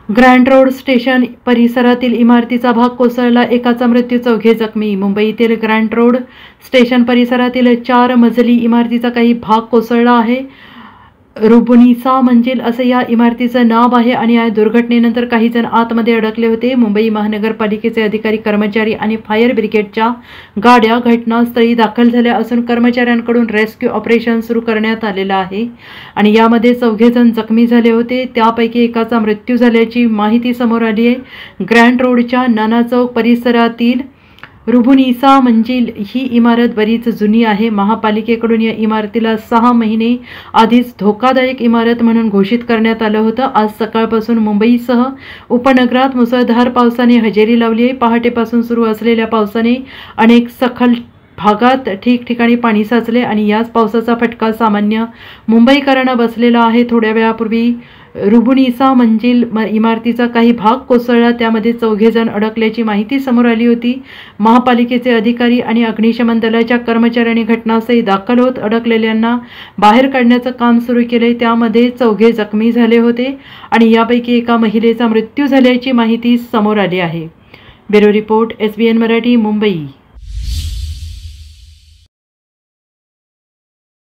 Grand road station परिसरातील इमारतीचा भाग कोसळला, एकाचा मृत्यू, 4 जखमी. मुंबईतील ग्रँड रोड स्टेशन परिसरातील 4 मजली इमारतीचा काही भाग कोसळला आहे. रुबुनिसा मंजिल असे या इमारतीचं नाव आहे आणि या दुर्घटनेनंतर काही जण आतमध्ये अडकले होते. मुंबई महानगरपालिकेचे अधिकारी, कर्मचारी आणि फायर ब्रिगेडच्या गाड्या घटनास्थळी दाखल झाल्या असून कर्मचाऱ्यांकडून रेस्क्यू ऑपरेशन सुरू करण्यात आलेलं आहे आणि यामध्ये 4 जण जखमी झाले होते. त्यापैकी एकाचा मृत्यू झाल्याची माहिती समोर आली आहे. ग्रँड रोडच्या नाना चौक परिसरातील रुबुनिसा मंजिल ही इमारत बरीच जुनी आहे. महापालिकेकडून या इमारतीला 6 महिने आधीच धोकादायक इमारत म्हणून घोषित करण्यात आलं होतं. आज सकाळपासून मुंबईसह उपनगरात मुसळधार पावसाने हजेरी लावली आहे. पहाटेपासून सुरू असलेल्या पावसाने अनेक सखल भागात ठिकठिकाणी पाणी साचले आणि याच पावसाचा फटका सामान्य मुंबईकरांना बसलेला आहे. थोड्या वेळापूर्वी रुबुनिसा मंजिल इमारतीचा काही भाग कोसळला, त्यामध्ये 4 जण अडकल्याची माहिती समोर आली होती. महापालिकेचे अधिकारी आणि अग्निशमन दलाच्या कर्मचाऱ्यांनी घटनास्थळी दाखल होत अडकलेल्यांना बाहेर काढण्याचं काम सुरू केले. त्यामध्ये 4 जखमी झाले होते आणि यापैकी एका महिलेचा मृत्यू झाल्याची माहिती समोर आली आहे. Bureau report, SBN Marathi, Mumbai.